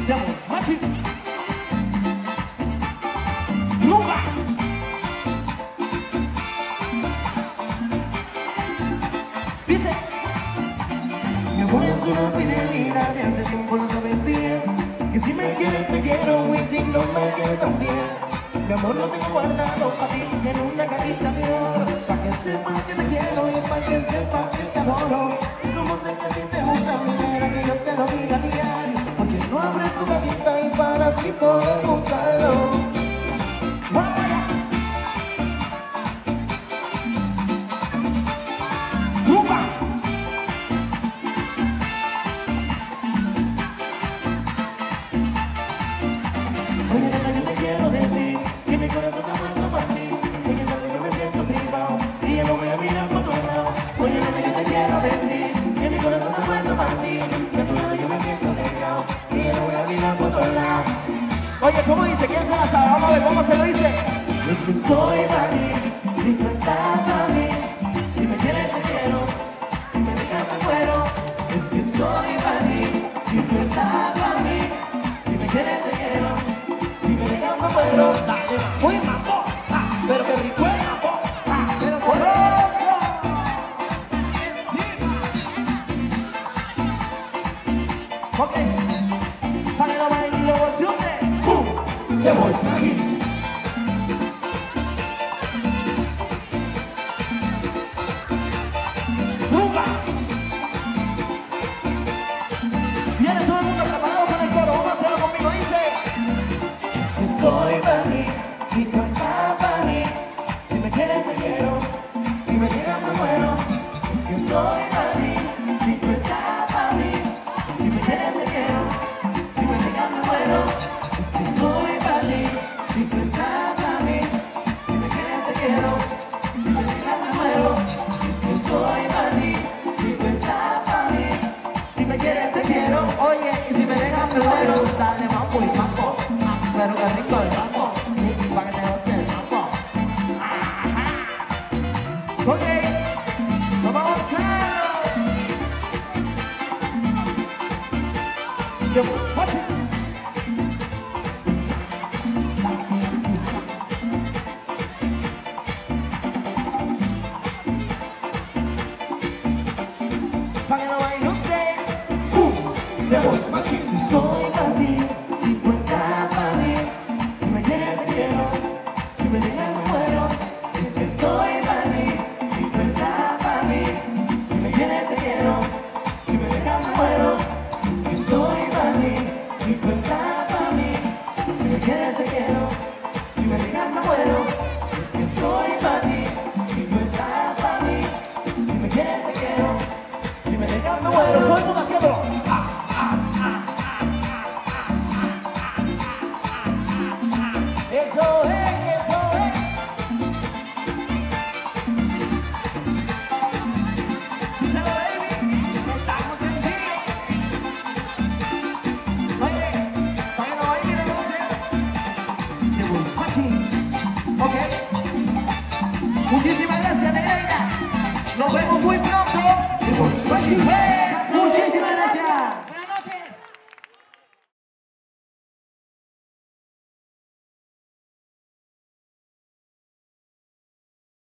Vamos, Maxi. Nunca. Dice. Mi amor es una fidelidad, de hace tiempo lo sabes bien. Que si me quieres te quiero y si no me quieres también. Mi amor lo tengo guardado para ti en una cajita de oro. Pa' que sepas que te quiero y pa' que sepas que te adoro. Como sé que a ti te gusta, primera que yo te lo diga diario. Porque no abres tu cajita y para así poder buscarlo. Oye, nena, yo te quiero decir que mi corazón está muerto para ti. En esa noche yo me siento tribado y ya no voy a mirar por otro lado. Oye, nena, yo te quiero decir que mi corazón está muerto para ti. Que a tu lado yo me siento negado y ya no voy a mirar por otro lado. Oye, ¿cómo dice? ¿Quién se la sabe? Vamos a ver cómo se lo dice. Es que estoy para mí, si tú estás para mí. Si me quieres te quiero, si me dejas me muero. Es que estoy para ti, si tú estás para mí. Si me quieres te quiero. Pero dale, muy mambo, pero que rico el mambo, pero sabroso. Ok, para que lo bailen y lo emocionen. ¡Pum! ¡Le voy a aquí! ¡Nunca! Viene todo el mundo preparado para el coro. Vamos a hacerlo conmigo, dice. Soy para mí, si tú estás para mí. Si me quieres te quiero, si me quieres me muero. Es que soy para mí, si tú estás para mí. Si me quieres te quiero, si me dejas me muero. Es que soy para mí, si tú estás para mí. Si me quieres te quiero, si me dejas me muero. Es que soy para mí, si tú estás para mí. Si me quieres te quiero, oye, y si me dejas me muero. Dale mambo y mambo. Pero que rico el mambo, sí, para que te goce el mambo. Ok, vamos a hacerlo. Yo, watch it. Para que lo baile usted. The Voice Machine. Soy para mí. Me dejas me muero, es que estoy para mí, si tú estás para mí. Si me quieres te quiero, si me dejas me muero, es que estoy para mí, si tú estás para mí. Si me quieres te quiero, si me dejas me muero, es que estoy para ti, si tú estás para mí. Si me quieres te quiero, si me dejas me muero. Todo el mundo haciéndolo. Eso es. Ok, muchísimas gracias, Nereida. Nos vemos muy pronto.